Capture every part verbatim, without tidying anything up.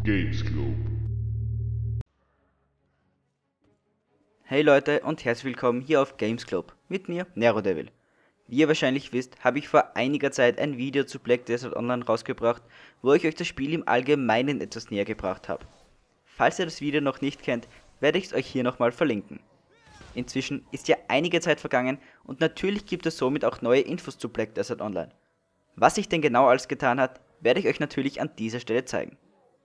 Gamesglobe. Hey Leute und herzlich willkommen hier auf Gamesglobe mit mir, NeroDevil. Wie ihr wahrscheinlich wisst, habe ich vor einiger Zeit ein Video zu Black Desert Online rausgebracht, wo ich euch das Spiel im Allgemeinen etwas näher gebracht habe. Falls ihr das Video noch nicht kennt, werde ich es euch hier nochmal verlinken. Inzwischen ist ja einige Zeit vergangen und natürlich gibt es somit auch neue Infos zu Black Desert Online. Was sich denn genau alles getan hat, werde ich euch natürlich an dieser Stelle zeigen.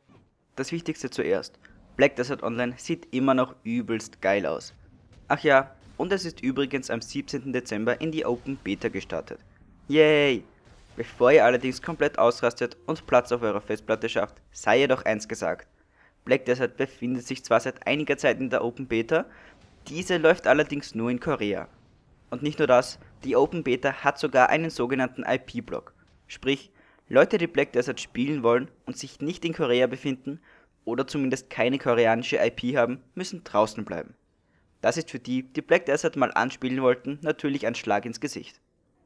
Das Wichtigste zuerst. Black Desert Online sieht immer noch übelst geil aus. Ach ja, und es ist übrigens am siebzehnten Dezember in die Open Beta gestartet. Yay! Bevor ihr allerdings komplett ausrastet und Platz auf eurer Festplatte schafft, sei jedoch eins gesagt. Black Desert befindet sich zwar seit einiger Zeit in der Open Beta, diese läuft allerdings nur in Korea. Und nicht nur das, die Open Beta hat sogar einen sogenannten I P-Block. Sprich, Leute, die Black Desert spielen wollen und sich nicht in Korea befinden oder zumindest keine koreanische I P haben, müssen draußen bleiben. Das ist für die, die Black Desert mal anspielen wollten, natürlich ein Schlag ins Gesicht.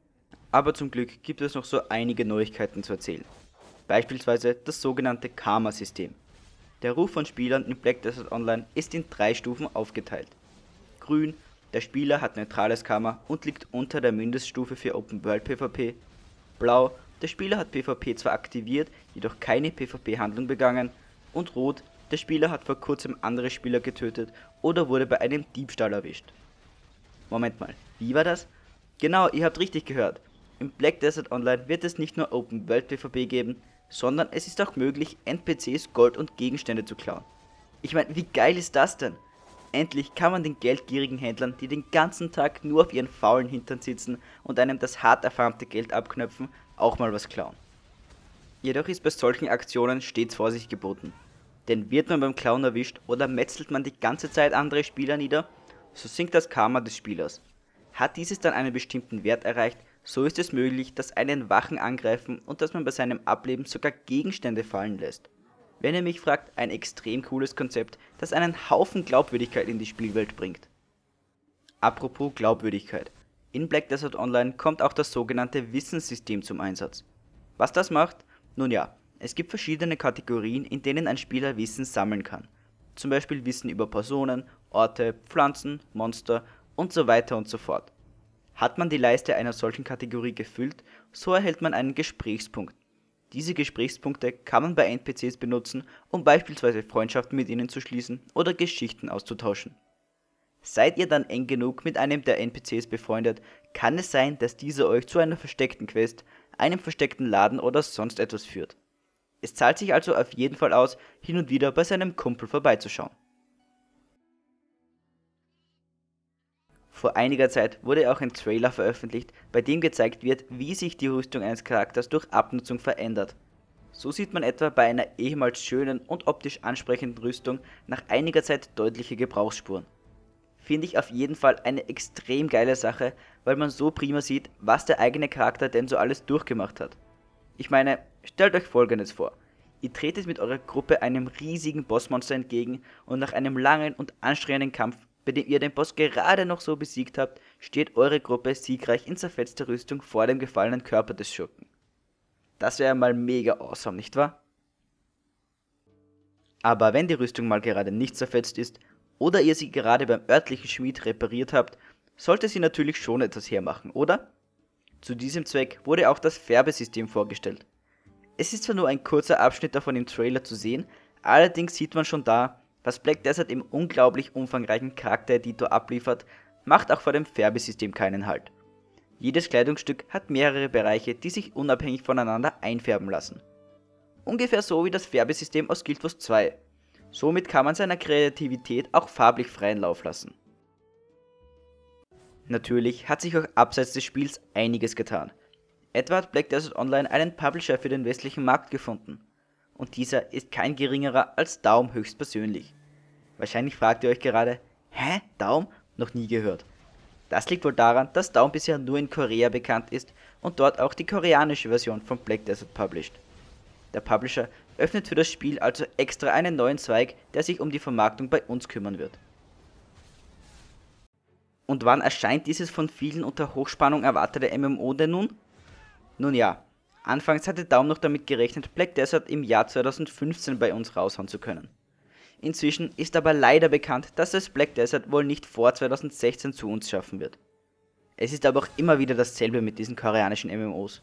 Aber zum Glück gibt es noch so einige Neuigkeiten zu erzählen. Beispielsweise das sogenannte Karma-System. Der Ruf von Spielern in Black Desert Online ist in drei Stufen aufgeteilt. Grün, der Spieler hat neutrales Karma und liegt unter der Mindeststufe für Open World PvP. Blau, der Spieler hat PvP zwar aktiviert, jedoch keine PvP-Handlung begangen. Und Rot, der Spieler hat vor kurzem andere Spieler getötet oder wurde bei einem Diebstahl erwischt. Moment mal, wie war das? Genau, ihr habt richtig gehört. Im Black Desert Online wird es nicht nur Open World PvP geben, sondern es ist auch möglich, N P Cs, Gold und Gegenstände zu klauen. Ich meine, wie geil ist das denn? Endlich kann man den geldgierigen Händlern, die den ganzen Tag nur auf ihren faulen Hintern sitzen und einem das hart erfarmte Geld abknöpfen, auch mal was klauen. Jedoch ist bei solchen Aktionen stets Vorsicht geboten. Denn wird man beim Klauen erwischt oder metzelt man die ganze Zeit andere Spieler nieder, so sinkt das Karma des Spielers. Hat dieses dann einen bestimmten Wert erreicht, so ist es möglich, dass einen Wachen angreifen und dass man bei seinem Ableben sogar Gegenstände fallen lässt. Wenn ihr mich fragt, ein extrem cooles Konzept, das einen Haufen Glaubwürdigkeit in die Spielwelt bringt. Apropos Glaubwürdigkeit. In Black Desert Online kommt auch das sogenannte Wissenssystem zum Einsatz. Was das macht? Nun ja, es gibt verschiedene Kategorien, in denen ein Spieler Wissen sammeln kann. Zum Beispiel Wissen über Personen, Orte, Pflanzen, Monster und so weiter und so fort. Hat man die Leiste einer solchen Kategorie gefüllt, so erhält man einen Gesprächspunkt. Diese Gesprächspunkte kann man bei N P Cs benutzen, um beispielsweise Freundschaften mit ihnen zu schließen oder Geschichten auszutauschen. Seid ihr dann eng genug mit einem der N P Cs befreundet, kann es sein, dass dieser euch zu einer versteckten Quest, einem versteckten Laden oder sonst etwas führt. Es zahlt sich also auf jeden Fall aus, hin und wieder bei seinem Kumpel vorbeizuschauen. Vor einiger Zeit wurde auch ein Trailer veröffentlicht, bei dem gezeigt wird, wie sich die Rüstung eines Charakters durch Abnutzung verändert. So sieht man etwa bei einer ehemals schönen und optisch ansprechenden Rüstung nach einiger Zeit deutliche Gebrauchsspuren. Finde ich auf jeden Fall eine extrem geile Sache, weil man so prima sieht, was der eigene Charakter denn so alles durchgemacht hat. Ich meine, stellt euch Folgendes vor. Ihr tretet mit eurer Gruppe einem riesigen Bossmonster entgegen und nach einem langen und anstrengenden Kampf, bei dem ihr den Boss gerade noch so besiegt habt, steht eure Gruppe siegreich in zerfetzter Rüstung vor dem gefallenen Körper des Schurken. Das wäre mal mega awesome, nicht wahr? Aber wenn die Rüstung mal gerade nicht zerfetzt ist oder ihr sie gerade beim örtlichen Schmied repariert habt, sollte sie natürlich schon etwas hermachen, oder? Zu diesem Zweck wurde auch das Färbesystem vorgestellt. Es ist zwar nur ein kurzer Abschnitt davon im Trailer zu sehen, allerdings sieht man schon da, was Black Desert im unglaublich umfangreichen Charaktereditor abliefert, macht auch vor dem Färbesystem keinen Halt. Jedes Kleidungsstück hat mehrere Bereiche, die sich unabhängig voneinander einfärben lassen. Ungefähr so wie das Färbesystem aus Guild Wars zwei. Somit kann man seiner Kreativität auch farblich freien Lauf lassen. Natürlich hat sich auch abseits des Spiels einiges getan. Etwa hat Black Desert Online einen Publisher für den westlichen Markt gefunden. Und dieser ist kein geringerer als Daum höchstpersönlich. Wahrscheinlich fragt ihr euch gerade, hä, Daum? Noch nie gehört. Das liegt wohl daran, dass Daum bisher nur in Korea bekannt ist und dort auch die koreanische Version von Black Desert published. Der Publisher öffnet für das Spiel also extra einen neuen Zweig, der sich um die Vermarktung bei uns kümmern wird. Und wann erscheint dieses von vielen unter Hochspannung erwartete M M O denn nun? Nun ja, Anfangs hatte Daum noch damit gerechnet, Black Desert im Jahr zweitausendfünfzehn bei uns raushauen zu können. Inzwischen ist aber leider bekannt, dass es Black Desert wohl nicht vor zweitausendsechzehn zu uns schaffen wird. Es ist aber auch immer wieder dasselbe mit diesen koreanischen M M Os.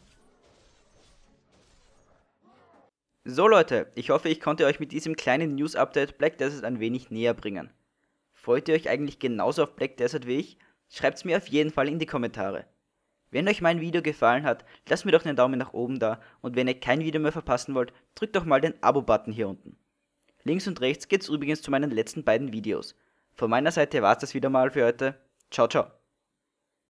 So Leute, ich hoffe, ich konnte euch mit diesem kleinen News-Update Black Desert ein wenig näher bringen. Freut ihr euch eigentlich genauso auf Black Desert wie ich? Schreibt's mir auf jeden Fall in die Kommentare. Wenn euch mein Video gefallen hat, lasst mir doch einen Daumen nach oben da und wenn ihr kein Video mehr verpassen wollt, drückt doch mal den Abo-Button hier unten. Links und rechts geht's übrigens zu meinen letzten beiden Videos. Von meiner Seite war's das wieder mal für heute. Ciao, ciao.